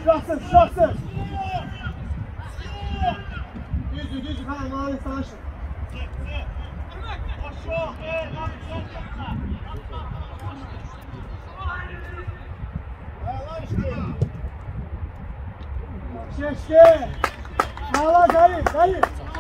Şurası. Düzü. Ha, mavi savaşın. Şeşke. Hala, dayı.